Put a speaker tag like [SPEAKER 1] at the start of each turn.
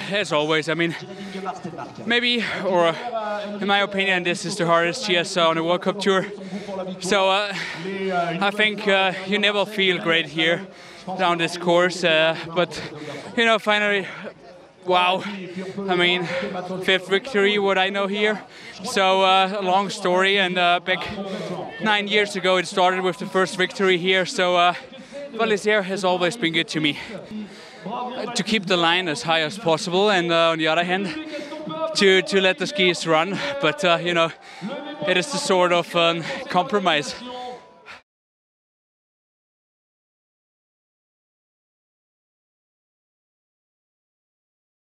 [SPEAKER 1] as always, I mean, maybe, or in my opinion, this is the hardest GS on the World Cup Tour. So I think you never feel great here down this course, but you know, finally, wow, I mean, 5th victory, what I know here. So a long story, and back 9 years ago it started with the first victory here. So Val d'Isère has always been good to me. To keep the line as high as possible, and on the other hand, to let the skis run. But you know, it is the sort of compromise.